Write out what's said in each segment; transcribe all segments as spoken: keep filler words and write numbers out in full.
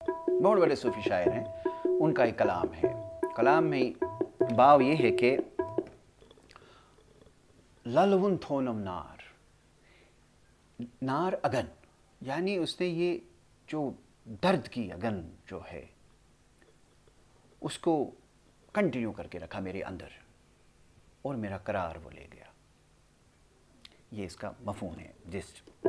बहुत बड़े सूफी शायर हैं, उनका एक कलाम है। कलाम में भाव ये है कि ललवुन थोनम नार, नार अगन, यानी उसने ये जो दर्द की अगन जो है उसको कंटिन्यू करके रखा मेरे अंदर और मेरा करार वो ले गया। ये इसका मफहूम है। जिस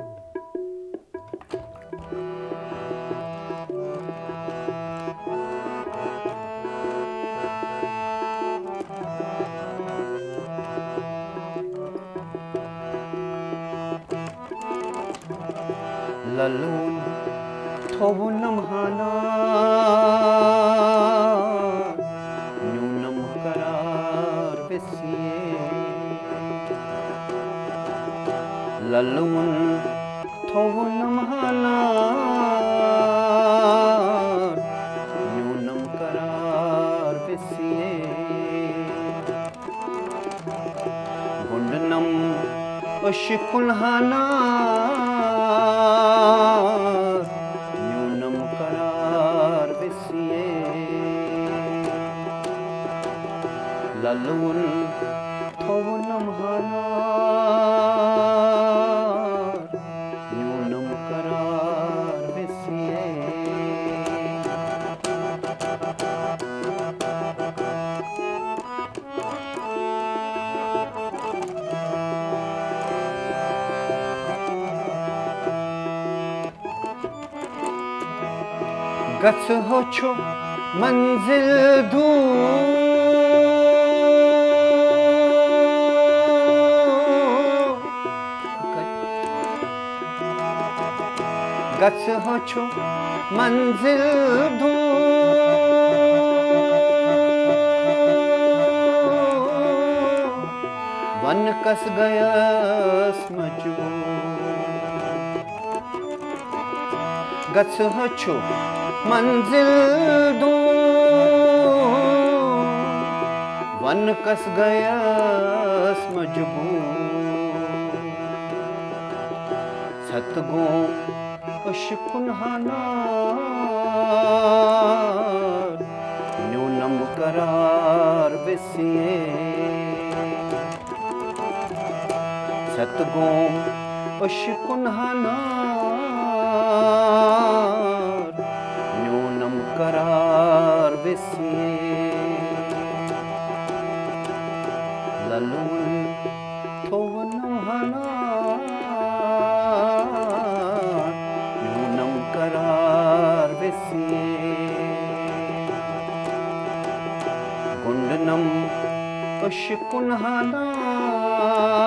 ललून थोवुनम हाना न्यूनम करार बेसिए, ललून थोवुनम हाना न्यूनम करार बेसिए, गुंडनम अशिकुल हाना न्यूनम करार बेसिए, ललून थोवुनम हाना न्यूनम करार बेसिए। गस हो छो मंजिल दूर, गस हो छो मंजिल दूर, वन कस गयस मजबूर, गस हो छो मंजिल दूर, वन कस गयस मजबूर, सतगो अशिकुन हानार न्यूनम करार बेसिए, सतगो अशिकुन हानार न्यूनम करार बेसिए, ललून थोवुनम हानार न्यूनम करार बेसिए, गुंडनम अशिकुन हानार